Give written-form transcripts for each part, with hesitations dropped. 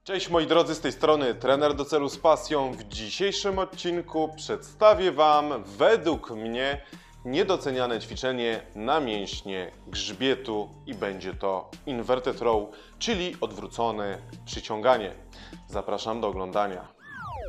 Cześć moi drodzy, z tej strony trener do celu z pasją. W dzisiejszym odcinku przedstawię Wam według mnie niedoceniane ćwiczenie na mięśnie grzbietu i będzie to inverted row, czyli odwrócone przyciąganie. Zapraszam do oglądania.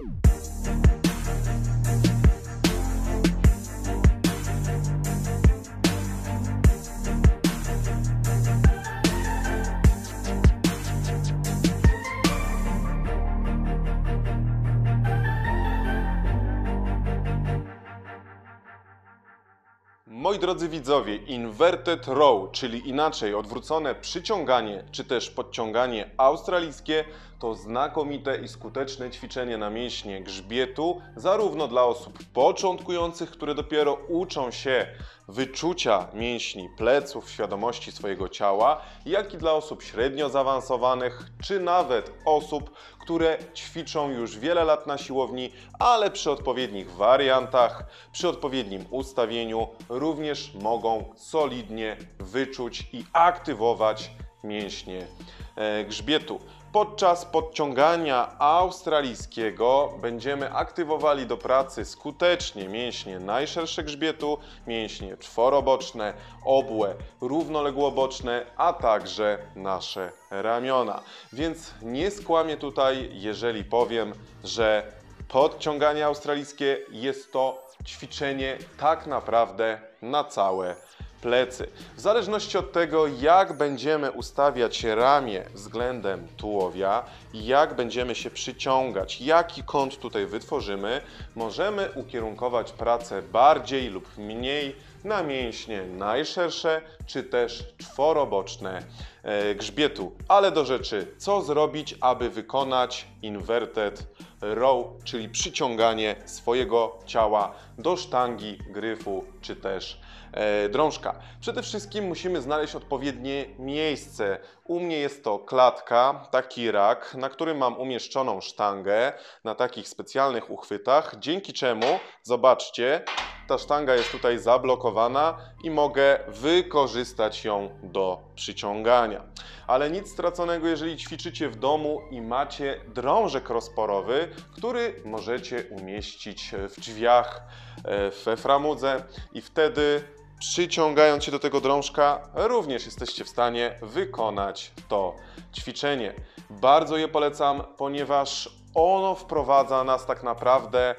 Moi drodzy widzowie, inverted row, czyli inaczej odwrócone przyciąganie czy też podciąganie australijskie, to znakomite i skuteczne ćwiczenie na mięśnie grzbietu, zarówno dla osób początkujących, które dopiero uczą się wyczucia mięśni pleców, świadomości swojego ciała, jak i dla osób średnio zaawansowanych, czy nawet osób, które ćwiczą już wiele lat na siłowni, ale przy odpowiednich wariantach, przy odpowiednim ustawieniu również mogą solidnie wyczuć i aktywować mięśnie grzbietu. Podczas podciągania australijskiego będziemy aktywowali do pracy skutecznie mięśnie najszersze grzbietu, mięśnie czworoboczne, obłe, równoległoboczne, a także nasze ramiona. Więc nie skłamię tutaj, jeżeli powiem, że podciąganie australijskie jest to ćwiczenie tak naprawdę na całe plecy. W zależności od tego, jak będziemy ustawiać ramię względem tułowia, jak będziemy się przyciągać, jaki kąt tutaj wytworzymy, możemy ukierunkować pracę bardziej lub mniej na mięśnie najszersze, czy też czworoboczne grzbietu. Ale do rzeczy, co zrobić, aby wykonać inverted row, czyli przyciąganie swojego ciała do sztangi, gryfu, czy też drążka. Przede wszystkim musimy znaleźć odpowiednie miejsce. U mnie jest to klatka, taki rak, na którym mam umieszczoną sztangę na takich specjalnych uchwytach, dzięki czemu, zobaczcie, ta sztanga jest tutaj zablokowana i mogę wykorzystać ją do przyciągania. Ale nic straconego, jeżeli ćwiczycie w domu i macie drążek rozporowy, który możecie umieścić w drzwiach, we framudze i wtedy przyciągając się do tego drążka, również jesteście w stanie wykonać to ćwiczenie. Bardzo je polecam, ponieważ ono wprowadza nas tak naprawdę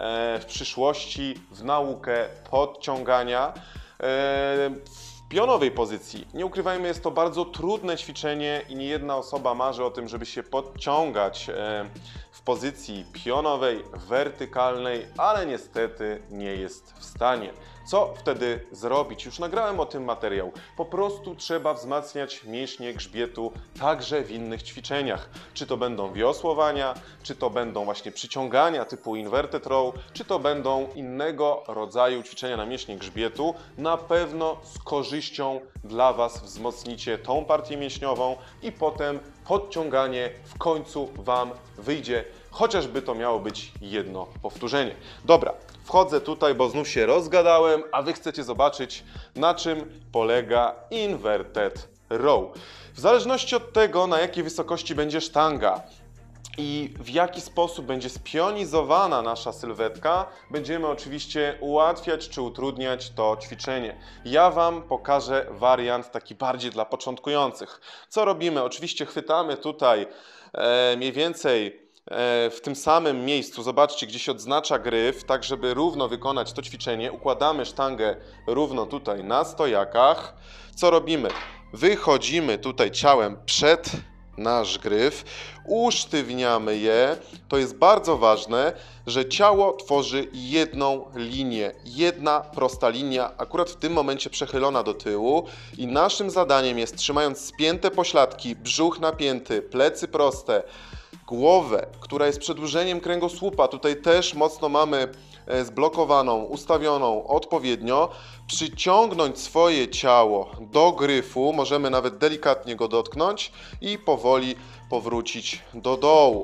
w przyszłości w naukę podciągania w pionowej pozycji. Nie ukrywajmy, jest to bardzo trudne ćwiczenie i nie jedna osoba marzy o tym, żeby się podciągać w pozycji pionowej, wertykalnej, ale niestety nie jest w stanie. Co wtedy zrobić? Już nagrałem o tym materiał. Po prostu trzeba wzmacniać mięśnie grzbietu także w innych ćwiczeniach. Czy to będą wiosłowania, czy to będą właśnie przyciągania typu inverted row, czy to będą innego rodzaju ćwiczenia na mięśnie grzbietu. Na pewno z korzyścią dla Was wzmocnicie tą partię mięśniową i potem podciąganie w końcu Wam wyjdzie. Chociażby to miało być jedno powtórzenie. Dobra, wchodzę tutaj, bo znów się rozgadałem, a Wy chcecie zobaczyć, na czym polega inverted row. W zależności od tego, na jakiej wysokości będzie sztanga i w jaki sposób będzie spionizowana nasza sylwetka, będziemy oczywiście ułatwiać czy utrudniać to ćwiczenie. Ja Wam pokażę wariant taki bardziej dla początkujących. Co robimy? Oczywiście chwytamy tutaj mniej więcej w tym samym miejscu, zobaczcie, gdzie się odznacza gryf, tak żeby równo wykonać to ćwiczenie. Układamy sztangę równo tutaj na stojakach. Co robimy? Wychodzimy tutaj ciałem przed nasz gryf, usztywniamy je. To jest bardzo ważne, że ciało tworzy jedną linię, jedna prosta linia, akurat w tym momencie przechylona do tyłu i naszym zadaniem jest, trzymając spięte pośladki, brzuch napięty, plecy proste, głowę, która jest przedłużeniem kręgosłupa, tutaj też mocno mamy zblokowaną, ustawioną odpowiednio, przyciągnąć swoje ciało do gryfu, możemy nawet delikatnie go dotknąć i powoli powrócić do dołu.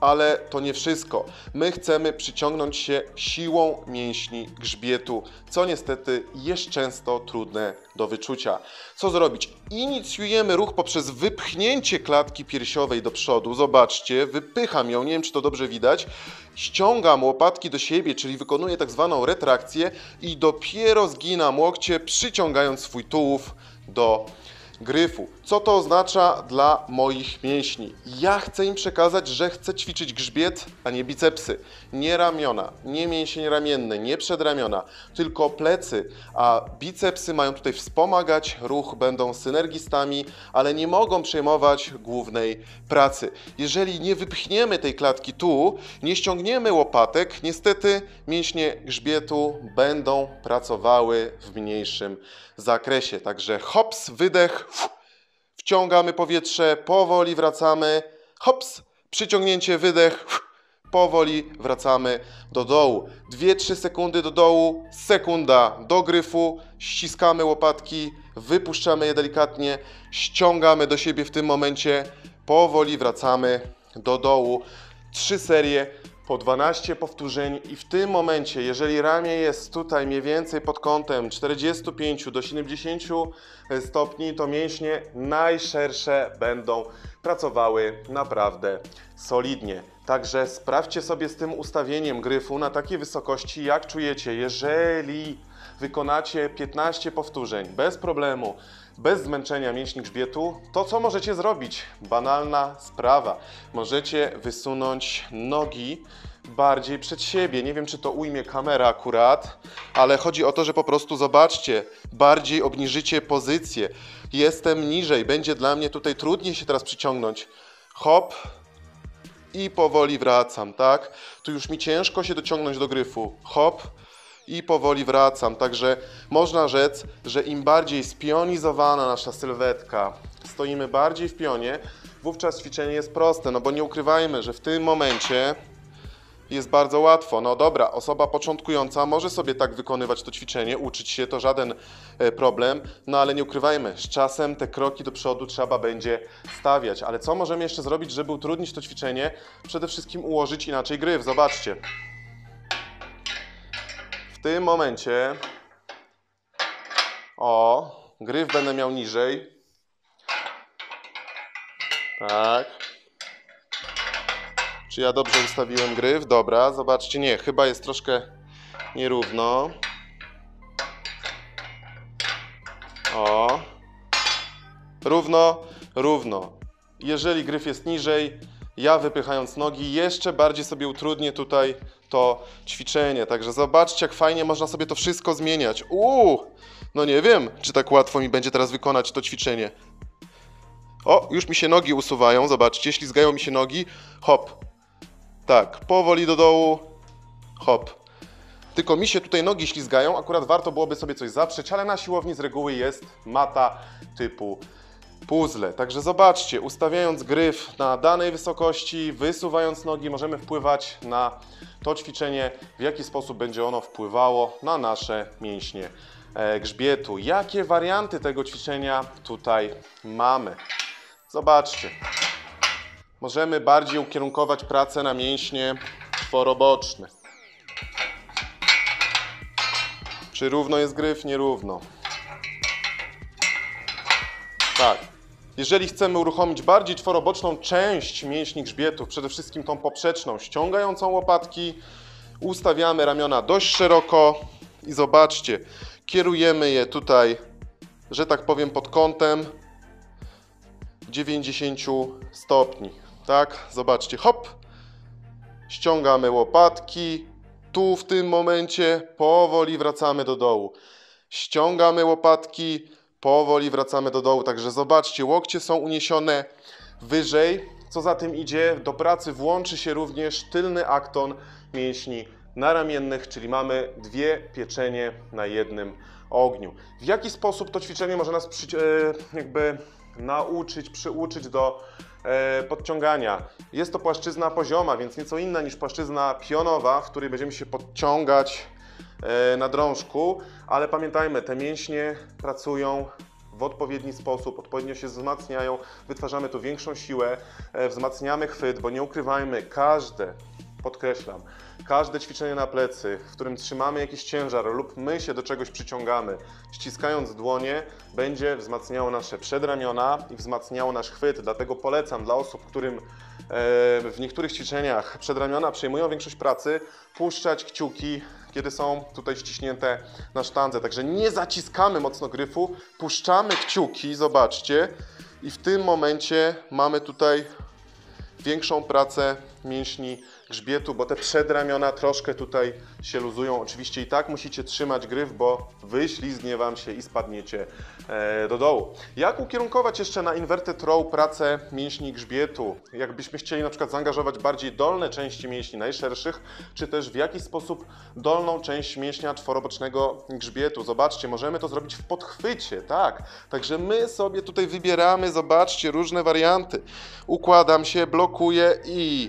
Ale to nie wszystko. My chcemy przyciągnąć się siłą mięśni grzbietu, co niestety jest często trudne do wyczucia. Co zrobić? Inicjujemy ruch poprzez wypchnięcie klatki piersiowej do przodu. Zobaczcie, wypycham ją, nie wiem czy to dobrze widać. Ściągam łopatki do siebie, czyli wykonuję tak zwaną retrakcję i dopiero zginam łokcie, przyciągając swój tułów do gryfu. Co to oznacza dla moich mięśni? Ja chcę im przekazać, że chcę ćwiczyć grzbiet, a nie bicepsy. Nie ramiona, nie mięsień ramienny, nie przedramiona, tylko plecy, a bicepsy mają tutaj wspomagać ruch, będą synergistami, ale nie mogą przejmować głównej pracy. Jeżeli nie wypchniemy tej klatki tu, nie ściągniemy łopatek, niestety mięśnie grzbietu będą pracowały w mniejszym zakresie. Także hops, wydech, wciągamy powietrze, powoli wracamy, hops, przyciągnięcie, wydech, powoli wracamy do dołu. 2-3 sekundy do dołu, sekunda do gryfu, ściskamy łopatki, wypuszczamy je delikatnie, ściągamy do siebie w tym momencie, powoli wracamy do dołu. 3 serie po 12 powtórzeń i w tym momencie, jeżeli ramię jest tutaj mniej więcej pod kątem 45 do 70 stopni, to mięśnie najszersze będą pracowały naprawdę solidnie. Także sprawdźcie sobie z tym ustawieniem gryfu na takiej wysokości, jak czujecie. Jeżeli wykonacie 15 powtórzeń bez problemu, bez zmęczenia mięśni grzbietu, to co możecie zrobić? Banalna sprawa. Możecie wysunąć nogi bardziej przed siebie. Nie wiem, czy to ujmie kamera akurat, ale chodzi o to, że po prostu zobaczcie, bardziej obniżycie pozycję. Jestem niżej, będzie dla mnie tutaj trudniej się teraz przyciągnąć. Hop i powoli wracam, tak? Tu już mi ciężko się dociągnąć do gryfu. Hop i powoli wracam. Także można rzec, że im bardziej spionizowana nasza sylwetka, stoimy bardziej w pionie, wówczas ćwiczenie jest proste, no bo nie ukrywajmy, że w tym momencie jest bardzo łatwo. No dobra, osoba początkująca może sobie tak wykonywać to ćwiczenie, uczyć się, to żaden problem, no ale nie ukrywajmy, z czasem te kroki do przodu trzeba będzie stawiać. Ale co możemy jeszcze zrobić, żeby utrudnić to ćwiczenie? Przede wszystkim ułożyć inaczej gryf. Zobaczcie. W tym momencie gryf będę miał niżej. Tak. Czy ja dobrze ustawiłem gryf? Dobra, zobaczcie, nie, chyba jest troszkę nierówno. Równo, równo. Jeżeli gryf jest niżej, ja wypychając nogi jeszcze bardziej sobie utrudnię tutaj to ćwiczenie. Także zobaczcie, jak fajnie można sobie to wszystko zmieniać. No nie wiem, czy tak łatwo mi będzie teraz wykonać to ćwiczenie. Już mi się nogi usuwają, zobaczcie, ślizgają mi się nogi. Hop. Tak, powoli do dołu. Hop. Tylko mi się tutaj nogi ślizgają, akurat warto byłoby sobie coś zaprzeć, ale na siłowni z reguły jest mata typu puzzle. Także zobaczcie, ustawiając gryf na danej wysokości, wysuwając nogi, możemy wpływać na to ćwiczenie, w jaki sposób będzie ono wpływało na nasze mięśnie grzbietu. Jakie warianty tego ćwiczenia tutaj mamy? Zobaczcie. Możemy bardziej ukierunkować pracę na mięśnie czworoboczne. Czy równo jest gryf? Nierówno. Tak. Jeżeli chcemy uruchomić bardziej czworoboczną część mięśni grzbietu, przede wszystkim tą poprzeczną, ściągającą łopatki, ustawiamy ramiona dość szeroko i zobaczcie, kierujemy je tutaj, że tak powiem, pod kątem 90 stopni. Tak, zobaczcie, hop, ściągamy łopatki, tu w tym momencie powoli wracamy do dołu. Ściągamy łopatki, powoli wracamy do dołu. Także zobaczcie, łokcie są uniesione wyżej. Co za tym idzie, do pracy włączy się również tylny akton mięśni naramiennych, czyli mamy dwie pieczenie na jednym ogniu. W jaki sposób to ćwiczenie może nas przyuczyć do podciągania? Jest to płaszczyzna pozioma, więc nieco inna niż płaszczyzna pionowa, w której będziemy się podciągać na drążku, ale pamiętajmy, te mięśnie pracują w odpowiedni sposób, odpowiednio się wzmacniają, wytwarzamy tu większą siłę, wzmacniamy chwyt, bo nie ukrywajmy, podkreślam, każde ćwiczenie na plecy, w którym trzymamy jakiś ciężar lub my się do czegoś przyciągamy, ściskając dłonie, będzie wzmacniało nasze przedramiona i wzmacniało nasz chwyt. Dlatego polecam dla osób, którym w niektórych ćwiczeniach przedramiona przejmują większość pracy, puszczać kciuki, kiedy są tutaj ściśnięte na sztandze. Także nie zaciskamy mocno gryfu, puszczamy kciuki, zobaczcie, i w tym momencie mamy tutaj większą pracę mięśni grzbietu, bo te przedramiona troszkę tutaj się luzują. Oczywiście i tak musicie trzymać gryf, bo wyślizgnie Wam się i spadniecie do dołu. Jak ukierunkować jeszcze na inverted row pracę mięśni grzbietu? Jakbyśmy chcieli na przykład zaangażować bardziej dolne części mięśni najszerszych, czy też w jakiś sposób dolną część mięśnia czworobocznego grzbietu. Zobaczcie, możemy to zrobić w podchwycie, tak? Także my sobie tutaj wybieramy, zobaczcie, różne warianty. Układam się, blokuję i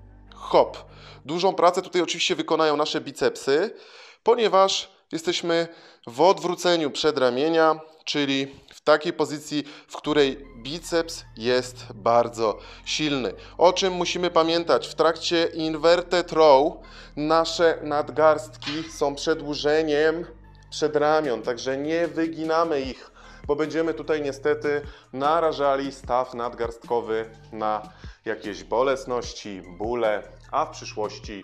hop. Dużą pracę tutaj oczywiście wykonają nasze bicepsy, ponieważ jesteśmy w odwróceniu przedramienia, czyli w takiej pozycji, w której biceps jest bardzo silny. O czym musimy pamiętać? W trakcie inverted row nasze nadgarstki są przedłużeniem przedramion, także nie wyginamy ich, bo będziemy tutaj niestety narażali staw nadgarstkowy na jakieś bolesności, bóle, a w przyszłości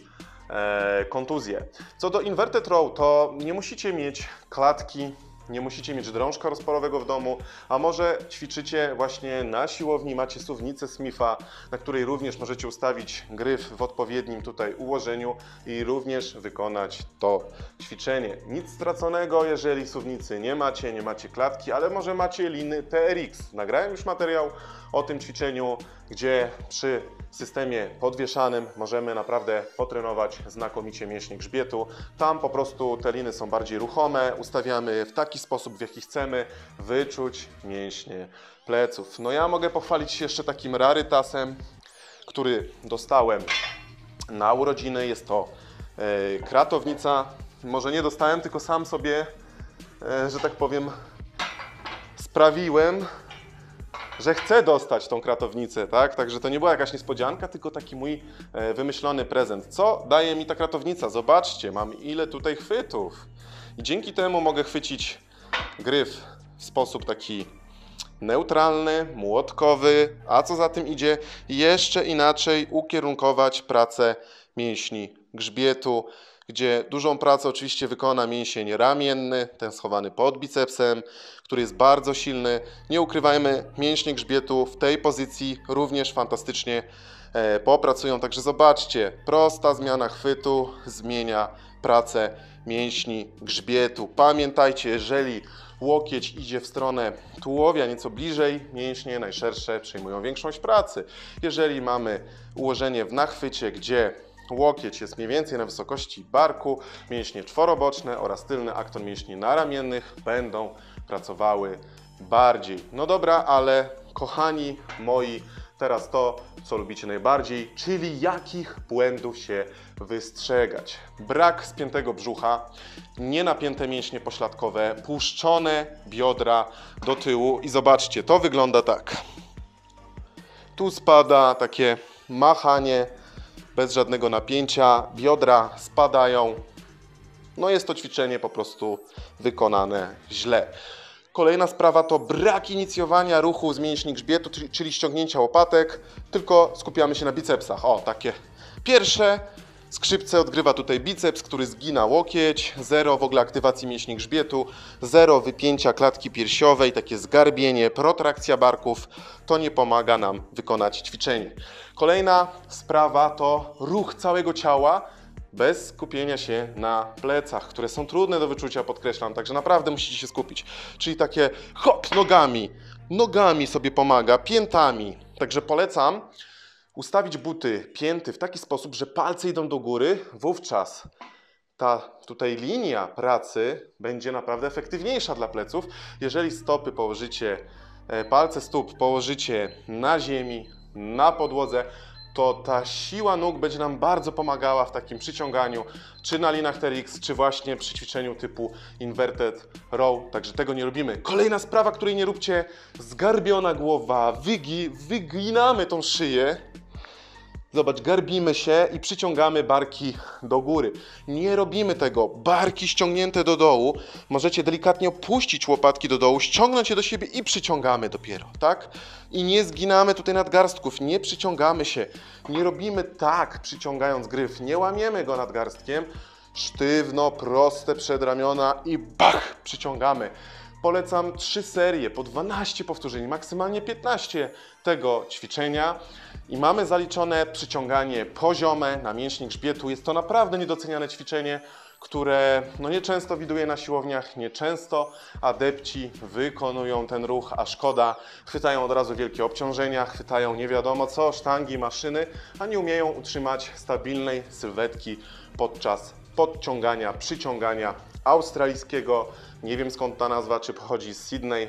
kontuzje. Co do inverted row, to nie musicie mieć klatki, nie musicie mieć drążka rozporowego w domu, a może ćwiczycie właśnie na siłowni, macie suwnicę Smitha, na której również możecie ustawić gryf w odpowiednim tutaj ułożeniu i również wykonać to ćwiczenie. Nic straconego, jeżeli suwnicy nie macie klatki, ale może macie liny TRX. Nagrałem już materiał o tym ćwiczeniu, gdzie przy systemie podwieszanym możemy naprawdę potrenować znakomicie mięśnie grzbietu. Tam po prostu te liny są bardziej ruchome, ustawiamy w taki sposób, w jaki chcemy wyczuć mięśnie pleców. No ja mogę pochwalić się jeszcze takim rarytasem, który dostałem na urodziny. Jest to kratownica. Może nie dostałem, tylko sam sobie, że tak powiem, sprawiłem, że chcę dostać tą kratownicę, tak? Także to nie była jakaś niespodzianka, tylko taki mój wymyślony prezent. Co daje mi ta kratownica? Zobaczcie, mam ile tutaj chwytów. I dzięki temu mogę chwycić gryf w sposób taki neutralny, młotkowy, a co za tym idzie, jeszcze inaczej ukierunkować pracę mięśni grzbietu, gdzie dużą pracę oczywiście wykona mięsień ramienny, ten schowany pod bicepsem, który jest bardzo silny. Nie ukrywajmy, mięśnie grzbietu w tej pozycji również fantastycznie popracują. Także zobaczcie, prosta zmiana chwytu zmienia pracę mięśni grzbietu. Pamiętajcie, jeżeli łokieć idzie w stronę tułowia nieco bliżej, mięśnie najszersze przejmują większość pracy. Jeżeli mamy ułożenie w nachwycie, gdzie łokieć jest mniej więcej na wysokości barku, mięśnie czworoboczne oraz tylny akton mięśni naramiennych będą pracowały bardziej. No dobra, ale kochani moi, teraz to, co lubicie najbardziej, czyli jakich błędów się wystrzegać. Brak spiętego brzucha, nienapięte mięśnie pośladkowe, puszczone biodra do tyłu i zobaczcie, to wygląda tak. Tu spada takie machanie bez żadnego napięcia, biodra spadają. No jest to ćwiczenie po prostu wykonane źle. Kolejna sprawa to brak inicjowania ruchu z mięśni grzbietu, czyli ściągnięcia łopatek, tylko skupiamy się na bicepsach. O, takie pierwsze skrzypce odgrywa tutaj biceps, który zgina łokieć, zero w ogóle aktywacji mięśni grzbietu, zero wypięcia klatki piersiowej, takie zgarbienie, protrakcja barków, to nie pomaga nam wykonać ćwiczenie. Kolejna sprawa to ruch całego ciała, bez skupienia się na plecach, które są trudne do wyczucia, podkreślam, także naprawdę musicie się skupić. Czyli takie hop, nogami sobie pomaga, piętami. Także polecam ustawić buty, pięty w taki sposób, że palce idą do góry, wówczas ta tutaj linia pracy będzie naprawdę efektywniejsza dla pleców. Jeżeli stopy położycie, palce stóp położycie na ziemi, na podłodze, to ta siła nóg będzie nam bardzo pomagała w takim przyciąganiu, czy na linach TRX, czy właśnie przy ćwiczeniu typu inverted row, także tego nie robimy. Kolejna sprawa, której nie róbcie, zgarbiona głowa, wyginamy tą szyję. Zobacz, garbimy się i przyciągamy barki do góry. Nie robimy tego. Barki ściągnięte do dołu. Możecie delikatnie opuścić łopatki do dołu, ściągnąć je do siebie i przyciągamy dopiero, tak? I nie zginamy tutaj nadgarstków, nie przyciągamy się. Nie robimy tak, przyciągając gryf. Nie łamiemy go nadgarstkiem. Sztywno, proste przedramiona i bach, przyciągamy. Polecam 3 serie po 12 powtórzeń, maksymalnie 15 tego ćwiczenia i mamy zaliczone przyciąganie poziome na mięśnie grzbietu. Jest to naprawdę niedoceniane ćwiczenie, które nieczęsto widuję na siłowniach, nieczęsto adepci wykonują ten ruch, a szkoda. Chwytają od razu wielkie obciążenia, chwytają nie wiadomo co, sztangi, maszyny, a nie umieją utrzymać stabilnej sylwetki podczas podciągania, przyciągania australijskiego. Nie wiem skąd ta nazwa, czy pochodzi z Sydney,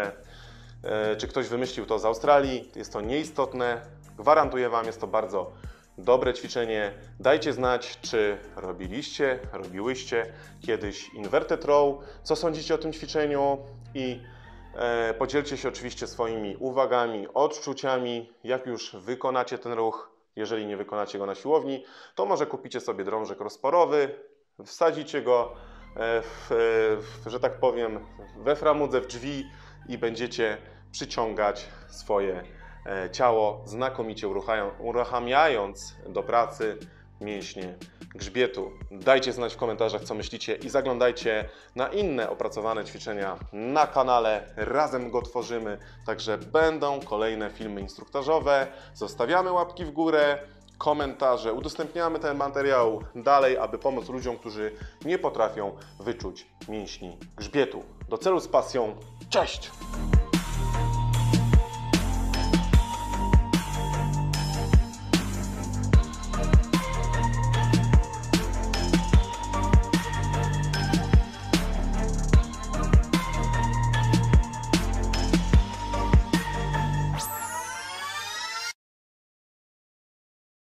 czy ktoś wymyślił to z Australii. Jest to nieistotne. Gwarantuję Wam, jest to bardzo dobre ćwiczenie. Dajcie znać, czy robiłyście kiedyś inverted row, co sądzicie o tym ćwiczeniu i podzielcie się oczywiście swoimi uwagami, odczuciami, jak już wykonacie ten ruch. Jeżeli nie wykonacie go na siłowni, to może kupicie sobie drążek rozporowy, wsadzicie go że tak powiem, we framudze w drzwi i będziecie przyciągać swoje ciało, znakomicie uruchamiając do pracy mięśnie grzbietu. Dajcie znać w komentarzach, co myślicie i zaglądajcie na inne opracowane ćwiczenia na kanale. Razem go tworzymy, także będą kolejne filmy instruktażowe. Zostawiamy łapki w górę, komentarze, udostępniamy ten materiał dalej, aby pomóc ludziom, którzy nie potrafią wyczuć mięśni grzbietu. Do celu z pasją. Cześć!